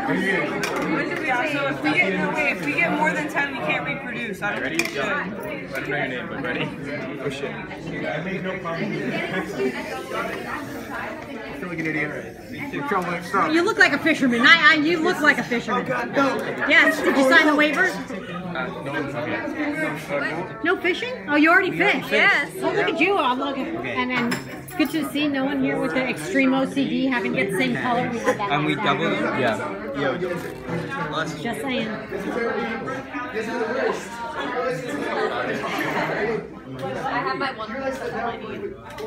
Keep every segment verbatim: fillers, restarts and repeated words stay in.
So if we get no wait, if we get more than ten, we can't reproduce. I don't ready? think we should. Let him know your name, but ready? Oh shit. I made no problem. I feel like an idiot. You look like a fisherman. I, I, you look like a fisherman. Yes. Did you sign the waiver? Uh, no, okay. No fishing? Oh, you already fished. Yes. Oh, look at you. I'm looking. And then good to see no one here with the extreme O C D having to get the same color. We had that. And we last time. doubled it? Yeah. Yo, Just saying. I have my one piece that I need.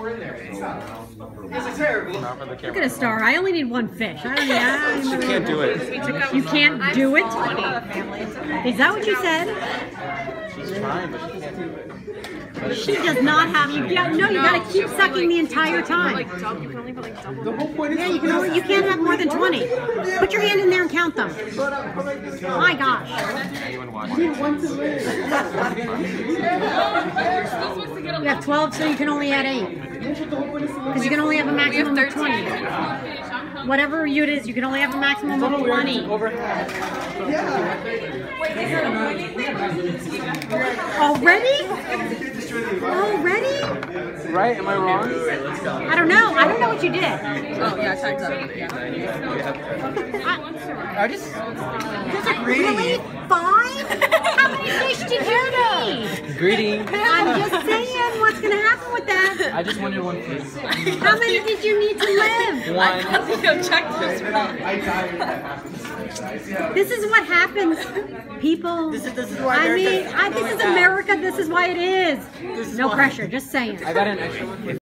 Look at a star. I only need one fish. I don't need. You can't do it. You can't do it? Is that what you said? She's trying, but she can't do it. She does not have you. Yeah, no, you gotta keep sucking the entire time. Like double, you can only put like double. the whole point is Yeah, you can only, you can't have more than twenty. Put your hand in there and count them. My gosh. You have twelve, so you can only add eight. Because you can only have a maximum of twenty. Whatever it is, you can only have a maximum of twenty. Already? Already? Right? Am I wrong? I don't know. I don't know what you did. Oh yeah, time's up. I just... Really? Five? How many fish did you need? Greedy. I'm just saying, what's going to happen with that? I just wanted one fish. How many did you need to live? One. I have to go check this right. This is what happens, people. This is, this is why I mean, America's I, this going is down. America. This is why it is. This is No why. pressure, just saying. I got an extra one.